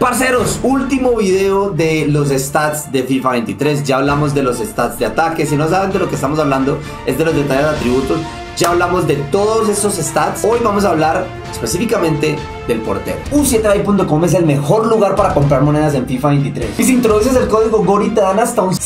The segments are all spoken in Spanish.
Parceros, último video de los stats de FIFA 23. Ya hablamos de los stats de ataque. Si no saben de lo que estamos hablando, es de los detalles de atributos. Ya hablamos de todos esos stats. Hoy vamos a hablar específicamente del portero. U7bay.com es el mejor lugar para comprar monedas en FIFA 23. Y si introduces el código GORY te dan hasta un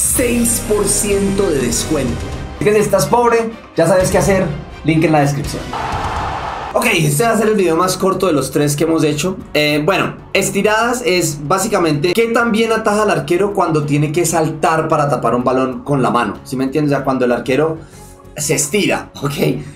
6% de descuento. Así que si estás pobre, ya sabes qué hacer. Link en la descripción. Ok, este va a ser el video más corto de los tres que hemos hecho. Bueno, estiradas es básicamente qué tan bien ataja al arquero cuando tiene que saltar para tapar un balón con la mano. ¿Sí me entiendes? O sea, cuando el arquero se estira, ok.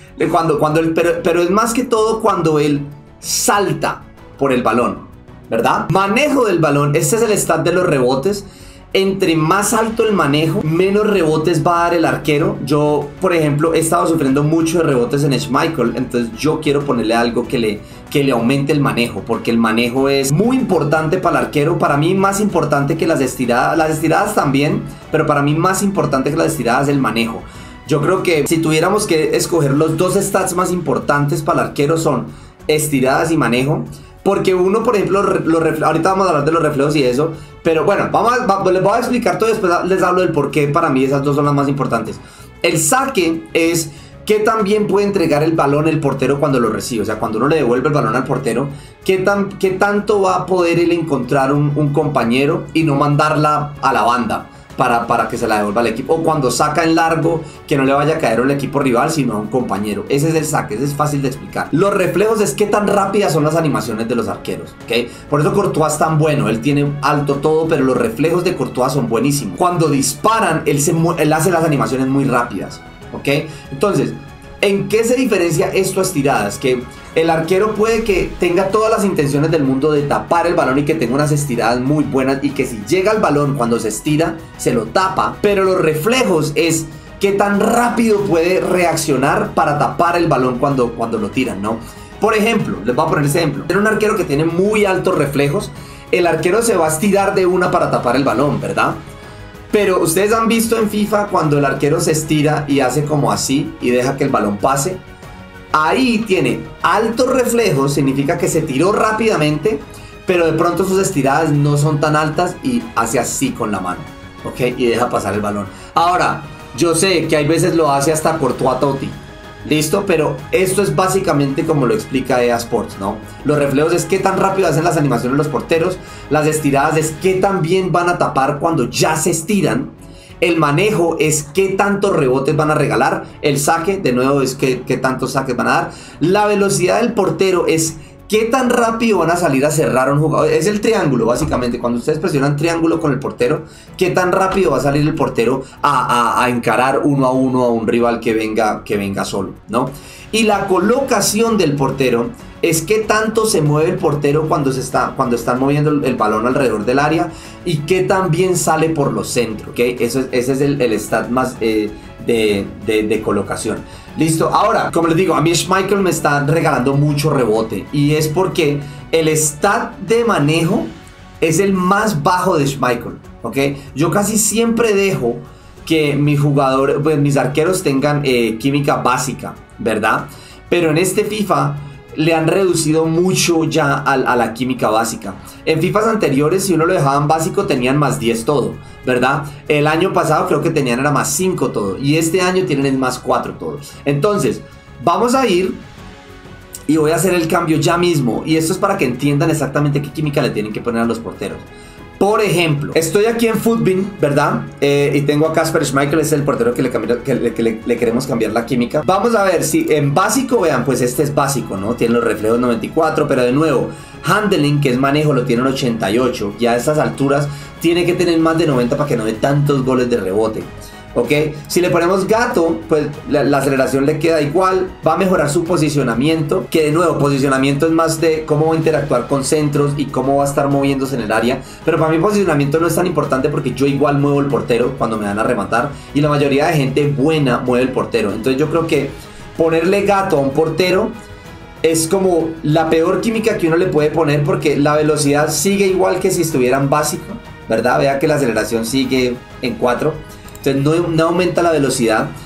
Pero es más que todo cuando él salta por el balón, ¿verdad? Manejo del balón, este es el stat de los rebotes. Entre más alto el manejo, menos rebotes va a dar el arquero. Yo, por ejemplo, he estado sufriendo mucho de rebotes en Schmeichel. Entonces yo quiero ponerle algo que le aumente el manejo, porque el manejo es muy importante para el arquero. Para mí más importante que las estiradas. Las estiradas también, pero para mí más importante que las estiradas es el manejo. Yo creo que si tuviéramos que escoger los dos stats más importantes para el arquero son estiradas y manejo. Porque uno, por ejemplo, ahorita vamos a hablar de los reflejos y eso. Pero bueno, les voy a explicar todo y después les hablo del por qué para mí esas dos son las más importantes. El saque es qué tan bien puede entregar el balón el portero cuando lo recibe. O sea, cuando uno le devuelve el balón al portero, qué tanto va a poder él encontrar un compañero y no mandarla a la banda para que se la devuelva al equipo. O cuando saca en largo, que no le vaya a caer al equipo rival, sino a un compañero. Ese es el saque, ese es fácil de explicar. Los reflejos es qué tan rápidas son las animaciones de los arqueros, ¿ok? Por eso Courtois es tan bueno, él tiene alto todo, pero los reflejos de Courtois son buenísimos. Cuando disparan, él hace las animaciones muy rápidas, ¿ok? Entonces, ¿en qué se diferencia esto a estiradas? Que el arquero puede que tenga todas las intenciones del mundo de tapar el balón y que tenga unas estiradas muy buenas y que si llega al balón cuando se estira, se lo tapa. Pero los reflejos es qué tan rápido puede reaccionar para tapar el balón cuando lo tiran, ¿no? Por ejemplo, les voy a poner ese ejemplo. Tiene un arquero que tiene muy altos reflejos. El arquero se va a estirar de una para tapar el balón, ¿verdad? Pero ustedes han visto en FIFA cuando el arquero se estira y hace como así y deja que el balón pase. Ahí tiene altos reflejos, significa que se tiró rápidamente, pero de pronto sus estiradas no son tan altas y hace así con la mano, ¿ok? Y deja pasar el balón. Ahora, yo sé que hay veces lo hace hasta Courtois Totti, ¿listo? Pero esto es básicamente como lo explica EA Sports, ¿no? Los reflejos es qué tan rápido hacen las animaciones los porteros. Las estiradas es qué tan bien van a tapar cuando ya se estiran. El manejo es qué tantos rebotes van a regalar. El saque, de nuevo, es qué tantos saques van a dar. La velocidad del portero es qué tan rápido van a salir a cerrar a un jugador. Es el triángulo, básicamente. Cuando ustedes presionan triángulo con el portero, qué tan rápido va a salir el portero a encarar uno a uno a un rival que venga solo, ¿no? Y la colocación del portero es qué tanto se mueve el portero cuando están moviendo el balón alrededor del área y qué tan bien sale por los centros, ¿ok? Ese es el stat más de colocación. Listo, ahora, como les digo, a mí Schmeichel me está regalando mucho rebote y es porque el stat de manejo es el más bajo de Schmeichel, ¿ok? Yo casi siempre dejo que mis arqueros tengan química básica, ¿verdad? Pero en este FIFA le han reducido mucho ya a la química básica. En FIFAs anteriores, si uno lo dejaban básico, tenían más 10 todo, ¿verdad? El año pasado creo que tenían era más 5 todo. Y este año tienen el más 4 todo. Entonces, vamos a ir y voy a hacer el cambio ya mismo. Y esto es para que entiendan exactamente qué química le tienen que poner a los porteros. Por ejemplo, estoy aquí en Futbin, ¿verdad? Y tengo a Kasper Schmeichel, es el portero que le queremos cambiar la química. Vamos a ver si en básico, vean, pues este es básico, ¿no? Tiene los reflejos 94, pero de nuevo, handling, que es manejo, lo tiene en 88. Ya a estas alturas tiene que tener más de 90 para que no dé tantos goles de rebote. ¿Ok? Si le ponemos gato, pues la aceleración le queda igual. Va a mejorar su posicionamiento, que de nuevo, posicionamiento es más de cómo va a interactuar con centros y cómo va a estar moviéndose en el área. Pero para mí posicionamiento no es tan importante porque yo igual muevo el portero cuando me van a rematar. Y la mayoría de gente buena mueve el portero. Entonces yo creo que ponerle gato a un portero es como la peor química que uno le puede poner, porque la velocidad sigue igual que si estuviera en básico, ¿verdad? Vea que la aceleración sigue en 4. Entonces no aumenta la velocidad.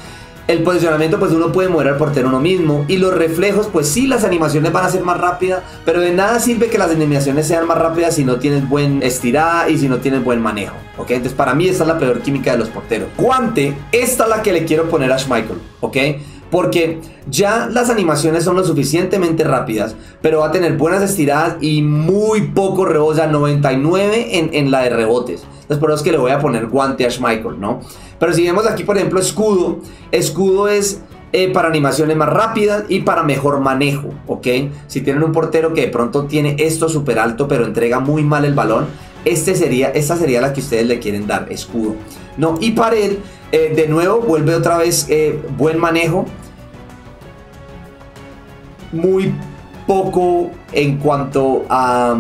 El posicionamiento, pues uno puede mover al portero uno mismo. Y los reflejos, pues sí, las animaciones van a ser más rápidas, pero de nada sirve que las animaciones sean más rápidas si no tienes buen estirada y si no tienes buen manejo, ¿ok? Entonces para mí esta es la peor química de los porteros. Guante, esta es la que le quiero poner a Schmeichel, ¿ok? Porque ya las animaciones son lo suficientemente rápidas, pero va a tener buenas estiradas y muy poco rebote, o sea, 99 en la de rebotes. Entonces por eso es que le voy a poner guante a Schmeichel, ¿no? Pero si vemos aquí, por ejemplo, escudo es para animaciones más rápidas y para mejor manejo, ¿ok? Si tienen un portero que de pronto tiene esto súper alto, pero entrega muy mal el balón, esta sería la que ustedes le quieren dar, escudo, ¿no? Y pared, de nuevo, vuelve otra vez buen manejo, muy poco en cuanto a...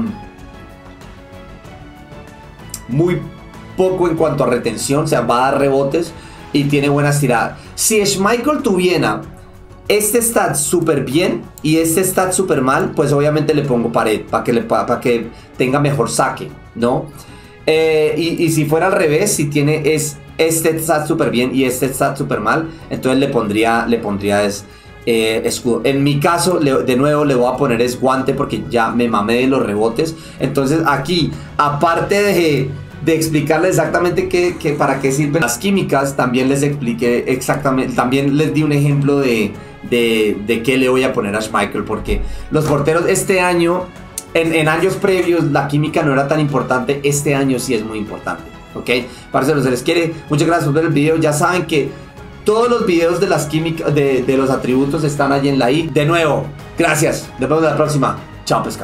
retención, o sea, va a dar rebotes y tiene buenas tiradas. Si Schmeichel tuviera este stat súper bien y este stat súper mal, pues obviamente le pongo pared para que tenga mejor saque, ¿no? Y si fuera al revés, si tiene este stat súper bien y este stat súper mal, entonces le pondría escudo. En mi caso, de nuevo le voy a poner guante porque ya me mamé de los rebotes. Entonces aquí, aparte de explicarles exactamente para qué sirven las químicas, también les expliqué exactamente, también les di un ejemplo de qué le voy a poner a Schmeichel, porque los porteros este año, en años previos la química no era tan importante, este año sí es muy importante, ¿ok? Parceros, se les quiere, muchas gracias por ver el video, ya saben que todos los videos de las químicas, de los atributos están allí en la i. De nuevo, gracias, nos vemos en la próxima, chao pescado.